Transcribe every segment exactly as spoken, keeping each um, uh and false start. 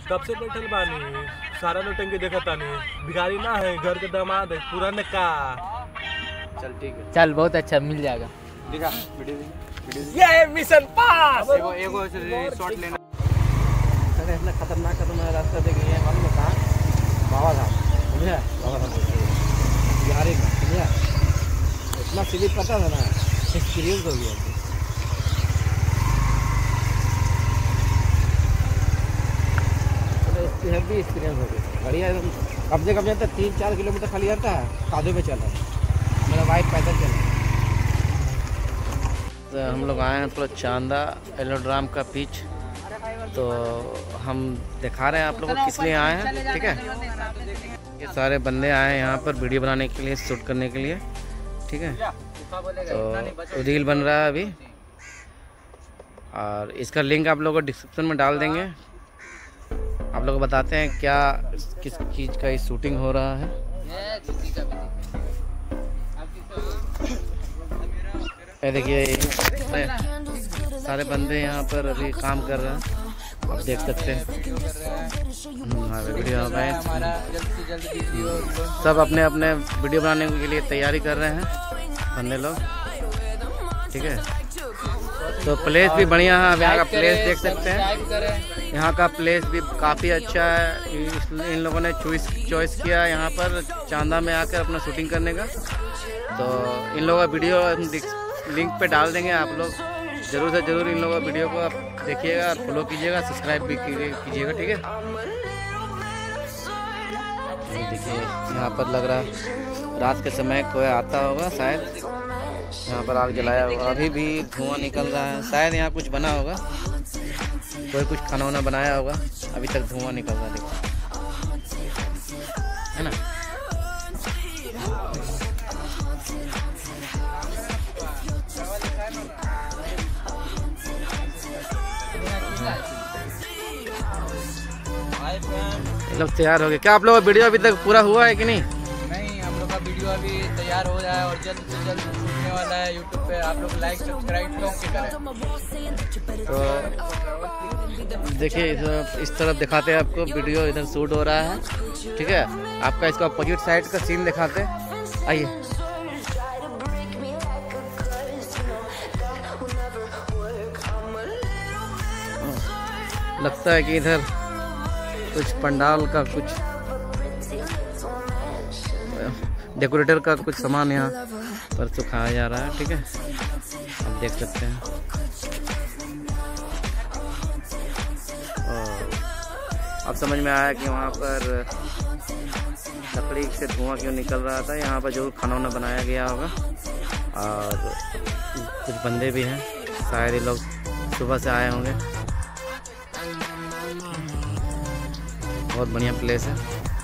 कब से बैठल बानी, सारा नौटंकी देखा तानी। भिखारी ना है, घर के दामाद है, पूरा ने का। चल ठीक है, चल बहुत अच्छा मिल जाएगा। दिखा वीडियो वीडियो ये मिशन पास। एगो एगो शॉट लेना। अरे इतना खतरनाक खतरनाक रास्ता देख ये मालूम है कहाँ? बाबा धाम, समझा? बाबा धाम बिहारी का, समझा? इतना स्लिप पता था ना, एक्सपीरियंस हो गया। हैवी एक्सपीरियंस हो गया, बढ़िया एकदम। कब्जे कब्जे तक तीन चार किलोमीटर खाली आता है, कादों पे चला मेरा बाइक पैदल चला। तो हम लोग आए हैं थोड़ा चांदा एलोड्राम का पिच, तो हम दिखा रहे हैं आप लोगों को किस लिए आए हैं, ठीक है। ये सारे बंदे आए हैं यहाँ पर वीडियो बनाने के लिए, शूट करने के लिए, ठीक है। तो रील बन रहा है अभी, और इसका लिंक आप लोगों को डिस्क्रिप्शन में डाल देंगे। आप लोग बताते हैं क्या किस चीज़ का शूटिंग हो रहा है। ये देखिए सारे बंदे यहाँ पर अभी काम कर रहे हैं, आप देख सकते हैं। वीडियो सब अपने अपने वीडियो बनाने के लिए तैयारी कर रहे हैं बंदे लोग, ठीक है। तो प्लेस भी बढ़िया है, अब यहाँ का प्लेस देख सकते हैं। यहाँ का प्लेस भी काफ़ी अच्छा है, इन लोगों ने चॉइस चॉइस किया यहाँ पर चांदा में आकर अपना शूटिंग करने का। तो इन लोगों का वीडियो लिंक पे डाल देंगे, आप लोग ज़रूर से ज़रूर इन लोगों का वीडियो को आप देखिएगा, फॉलो कीजिएगा, सब्सक्राइब भी कीजिएगा, ठीक है। देखिए यहाँ पर लग रहा है रात के समय कोई आता होगा, शायद यहाँ पर आग जलाया होगा। अभी भी धुआं निकल रहा है, शायद यहाँ कुछ बना होगा, कोई कुछ खाना वाना बनाया होगा, अभी तक धुआं निकल रहा है, देखो, है ना। मतलब तैयार हो गए क्या? आप लोग का वीडियो अभी तक पूरा हुआ है कि नहीं? नहीं, हम लोग का वीडियो अभी तैयार हो रहा है और जल्द से जल्द छूटने वाला है यूट्यूब पे। आप लोग लाइक सब्सक्राइब लोग करें। तो देखिए इस तरफ दिखाते हैं आपको, वीडियो इधर शूट हो रहा है, ठीक है। आपका इसका अपोजिट साइड का सीन दिखाते हैं, आइए। लगता है कि इधर कुछ पंडाल का कुछ डेकोरेटर का कुछ सामान यहाँ पर सुखाया जा रहा है, ठीक है, आप देख सकते हैं। और अब समझ में आया कि वहाँ पर लकड़ी से धुआं क्यों निकल रहा था। यहाँ पर जरूर खाना वाना बनाया गया होगा, और कुछ बंदे भी हैं, शायद ये लोग सुबह से आए होंगे। बहुत बढ़िया प्लेस है।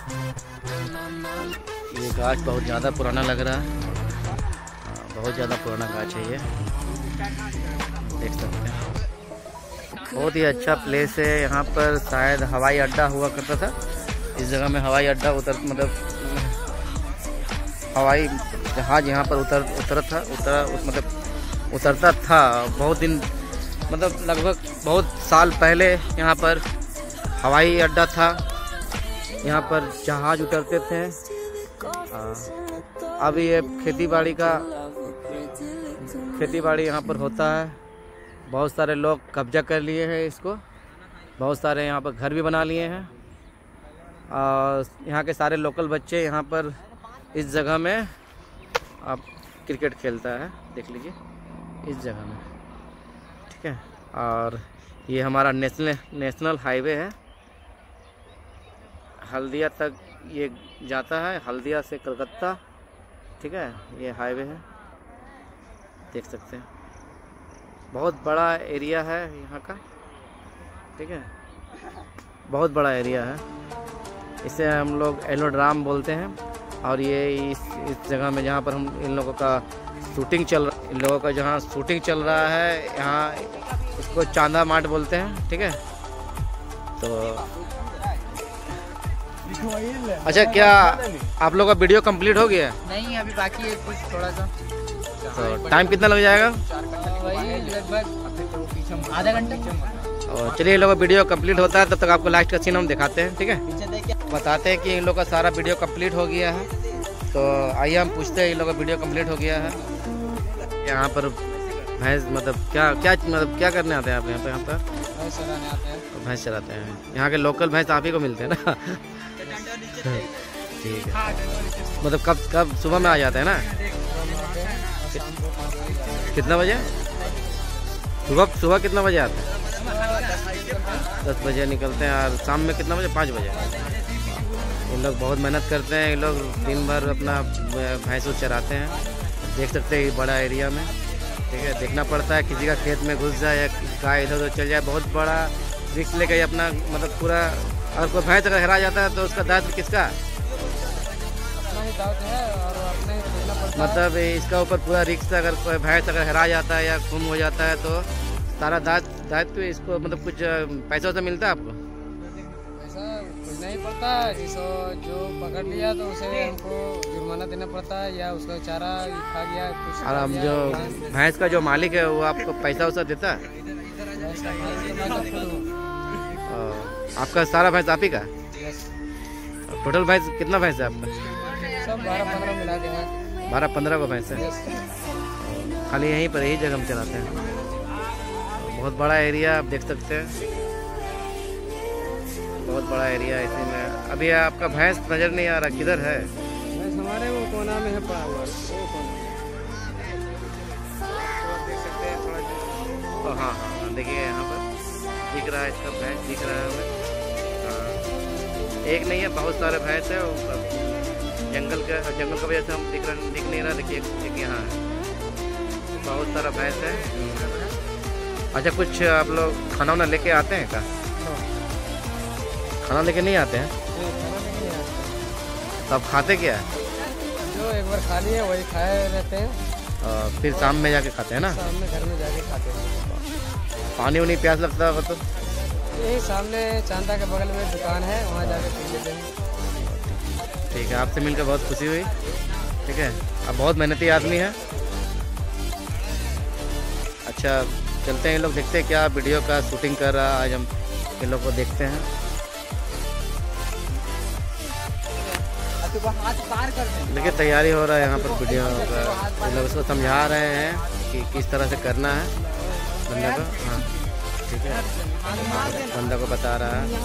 ये गाछ बहुत ज़्यादा पुराना लग रहा है, बहुत ज़्यादा पुराना गाछ है ये, देख सकते हैं। बहुत ही अच्छा प्लेस है। यहाँ पर शायद हवाई अड्डा हुआ करता था, इस जगह में हवाई अड्डा उतर मतलब हवाई जहाज यहाँ पर उतर उतर था उतरा उस, मतलब उतरता था। बहुत दिन मतलब लगभग बहुत साल पहले यहाँ पर हवाई अड्डा था, यहाँ पर जहाज उतरते थे। अभी ये खेती बाड़ी का खेती बाड़ी यहाँ पर होता है। बहुत सारे लोग कब्जा कर लिए हैं इसको, बहुत सारे यहाँ पर घर भी बना लिए हैं, और यहाँ के सारे लोकल बच्चे यहाँ पर इस जगह में आप क्रिकेट खेलता है, देख लीजिए इस जगह में, ठीक है। और ये हमारा नेशनल नेशनल हाईवे है, हल्दिया तक ये जाता है, हल्दिया से कलकत्ता, ठीक है। ये हाईवे है, देख सकते हैं। बहुत बड़ा एरिया है यहाँ का, ठीक है, बहुत बड़ा एरिया है। इसे हम लोग एलोड्राम बोलते हैं। और ये इस इस जगह में जहाँ पर हम इन लोगों का शूटिंग चल इन लोगों का जहाँ शूटिंग चल रहा है, यहाँ इसको चांदा मार्ट बोलते हैं, ठीक है। तो अच्छा, क्या आप लोग का वीडियो कंप्लीट हो गया? नहीं, अभी बाकी है कुछ थोड़ा सा। तो टाइम कितना लग जाएगा? वही लगभग आधा घंटा। और चलिए इन लोगों का वीडियो कंप्लीट होता है, तब तक आपको लास्ट का सीन हम दिखाते हैं, ठीक है। बताते हैं कि इन लोग का सारा वीडियो कंप्लीट हो गया है। तो आइए हम पूछते हैं इन लोग का वीडियो कंप्लीट हो गया है। यहाँ पर भैंस मतलब क्या क्या मतलब क्या करने आते हैं आप यहाँ पर? यहाँ पर भैंस चराने आते हैं। भैंस चराते हैं। यहाँ के लोकल भैंस आप ही को मिलते हैं ना? ठीक है। मतलब कब कब सुबह में आ जाते हैं ना? कितना बजे? सुबह सुबह कितना बजे आते हैं? दस बजे निकलते हैं और शाम में कितना बजे? पाँच बजे। इन लोग बहुत मेहनत करते हैं। इन लोग दिन भर अपना भैंसों चराते हैं। देख सकते हैं बड़ा एरिया में, ठीक है। देखना पड़ता है किसी का खेत में घुस जाए या गाय इधर उधर चल जाए, बहुत बड़ा रिस्क लेकर अपना मतलब पूरा। अगर कोई भैंस अगर हेरा जाता है तो उसका दायित्व किसका? अपना ही दायित्व है और अपने ही देखना पड़ता है। मतलब इसका ऊपर पूरा रिस्क। अगर कोई भैंस अगर हेरा जाता है या गुम हो जाता है तो सारा दायित्व दायित्व इसको मतलब कुछ पैसा वैसा मिलता है आपको? ऐसा कुछ नहीं पड़ता। जिसको जो पकड़ लिया तो उसे हमको जुर्माना देना पड़ता है या उसका चारा खा गया कुछ। और हम जो भैंस का जो मालिक है वो आपको पैसा वैसा देता है? भैंस का मालिक तो मैं तो खुद हूँ। और आपका सारा भैंस आप ही का? टोटल भैंस कितना भैंस है आपका? सब बारह पंद्रह मिला के हैं। बारह पंद्रह को भैंस है। खाली यहीं पर यही जगह हम चलाते हैं। बहुत बड़ा एरिया आप देख सकते हैं, बहुत बड़ा एरिया। इसी में अभी आपका भैंस नजर नहीं आ रहा, किधर है? भैंस हमारे वो कोना में है पड़ा हुआ। वो कोना देख सकते हैं थोड़ा। तो हाँ हाँ देखिए यहाँ पर दिख रहा है, इसका भैंस दिख रहा है हमें। हाँ, एक नहीं है, बहुत सारे भैंस है। जंगल का जंगल का वजह से हम दिख रहा दिख नहीं रहा। देखिए एक यहाँ है, बहुत सारा भैंस है। अच्छा, कुछ आप लोग खाना वाना लेके आते हैं क्या? खाना लेके नहीं आते हैं? तो आप खाते क्या है? जो एक बार खा लिए वही खाए रहते हैं। और फिर शाम में जाके खाते हैं ना? शाम में घर में जाके खाते हैं। पानी वानी प्यास लगता होगा तो? यही सामने चांदा के बगल में दुकान है, वहाँ जाके पी लेते हैं। ठीक है, आपसे मिलकर बहुत खुशी हुई, ठीक है। आप बहुत मेहनती आदमी हैं। अच्छा चलते हैं, इन लोग देखते हैं क्या वीडियो का शूटिंग कर रहा है। आज हम इन लोग को देखते हैं। देखिए तैयारी हो रहा है यहाँ पर वीडियो का। इन लोग उसको समझा रहे हैं कि किस तरह से करना है बंदा को। हाँ ठीक है, बंदा को बता रहा है।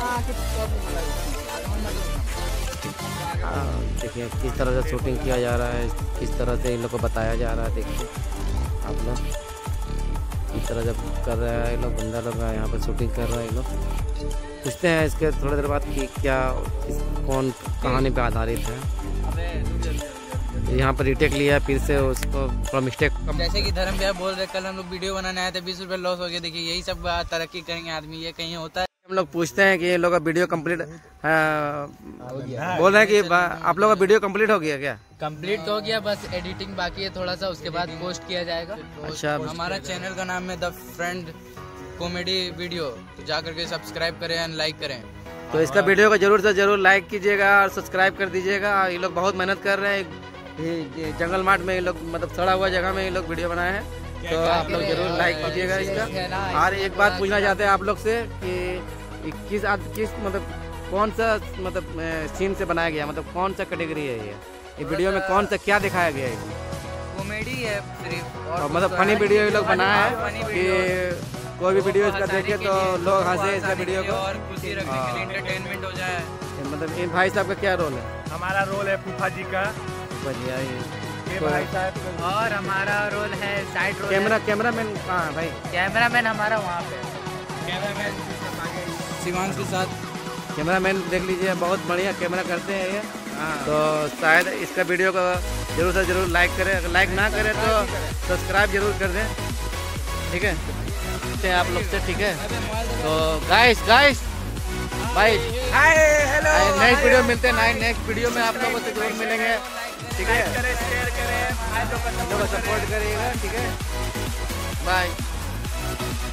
हाँ देखिए किस तरह से शूटिंग किया जा रहा है, किस तरह से इन लोग को बताया जा रहा है। देखिए आप लोग इस तरह जब कर रहा है, ये लोग बंदा लोग यहाँ पर शूटिंग कर रहा है। ये लोग पूछते हैं इसके थोड़ी देर बाद कि क्या इस कौन कहानी पे आधारित है। यहाँ पर रिटेक लिया फिर से उसको थोड़ा मिस्टेक। जैसे कि धर्म भैया बोल रहे, कल हम लोग वीडियो बनाने आए थे, बीस रुपए लॉस हो गया। देखिए यही सब तरक्की करेंगे आदमी, ये कहीं होता है। हम लोग पूछते हैं कि ये लोग का वीडियो कंप्लीट बोल रहे हैं कि आप लोग का वीडियो कंप्लीट हो गया क्या? कंप्लीट तो हो गया, बस एडिटिंग बाकी है थोड़ा सा, उसके बाद पोस्ट किया जाएगा। अच्छा, हमारा चैनल का नाम है द फ्रेंड कॉमेडी वीडियो, तो जा करके सब्सक्राइब करें एंड लाइक करें। तो इसका वीडियो को जरूर से जरूर लाइक कीजिएगा और सब्सक्राइब कर दीजिएगा। ये लोग बहुत मेहनत कर रहे हैं। ये जंगल मार्ट में ये लोग मतलब सड़ा हुआ जगह में ये लोग वीडियो बनाए हैं, तो आप लोग जरूर लाइक कीजिएगा इसका। और एक बात पूछना चाहते हैं आप लोग से कि किस किस मतलब कौन सा मतलब सीन से बनाया गया, मतलब कौन सा कैटेगरी है ये ये वीडियो में कौन सा क्या दिखाया गया है? कॉमेडी है सिर्फ, और मतलब फनी वीडियो ये लोग बनाया है कि कोई भी वीडियो इसका देखे तो लोग हंसे इसका वीडियो को और खुशी रखने के लिए एंटरटेनमेंट हो जाए। मतलब इन भाई साहब का क्या रोल है? हमारा रोल है फूफा जी का। बढ़िया ये भाई साहब। और हमारा रोल है side role. Camera camera man कहाँ है भाई? कैमरा मैन हमारा वहाँ पे, कैमरा मैन शिवांश के साथ। कैमरा मैन देख लीजिए, बहुत बढ़िया कैमरा करते हैं ये। तो शायद इसका वीडियो को जरूर से जरूर लाइक करें, अगर लाइक ना करें तो सब्सक्राइब जरूर कर दें, ठीक है। मिलते हैं आप लोग से, ठीक है। तो गाइस गाइस भाई हाय हेलो, नेक्स्ट वीडियो मिलते हैं, नेक्स्ट वीडियो में आप लोगों से जरूर मिलेंगे, ठीक है। शेयर करें, सपोर्ट करिएगा, ठीक है। बाय।